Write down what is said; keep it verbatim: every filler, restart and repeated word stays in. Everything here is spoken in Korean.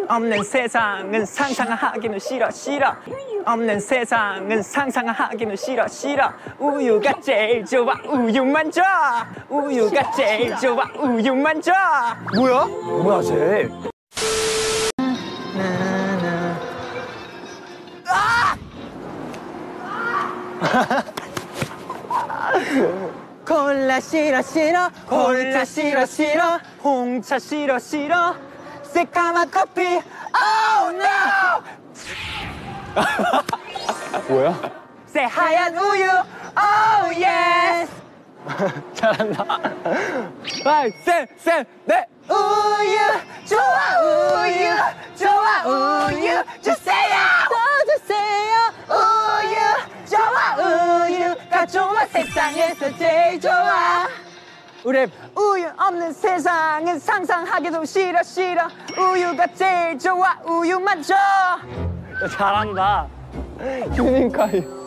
없는 세상은 상상하기는 싫어 싫어. 없는 세상은 상상하기는 싫어 싫어. 우유가 제일 좋아 우유만 줘. 우유가 제일 좋아 우유만 줘. 뭐야? 뭐야 쟤? 콜라 싫어 싫어 콜라 싫어 싫어. 홍차 싫어 싫어. 새까만 커피 oh no. 뭐야? 새하얀 우유 oh yes. 잘한다. 하이 셋셋넷. 우유 좋아 우유 좋아 우유 주세요 더 주세요. 우유 좋아 우유가 좋아 세상에서 제일 좋아. 우리 우유 없는 세상은 상상하기도 싫어 싫어. 우유가 제일 좋아 우유만 줘. 잘한다. 휴닝카이.